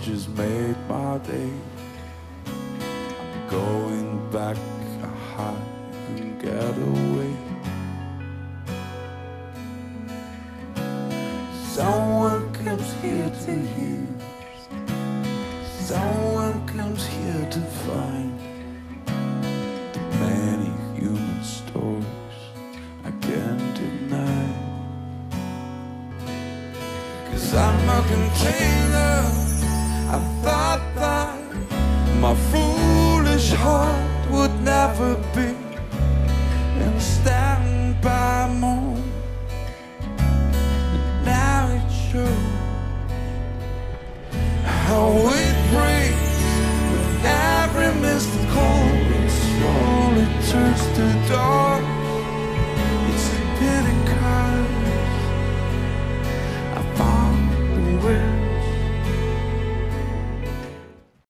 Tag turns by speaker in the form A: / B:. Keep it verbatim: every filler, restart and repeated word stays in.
A: just made my day. I'm going back, I hide and get away. Someone comes here to heal, someone comes here to find the many human stories I can't deny. 'Cause I'm a container. I thought that my foolish heart would never be in standby mode. Now it's true. How it breaks with every missed call. It slowly turns to dawn.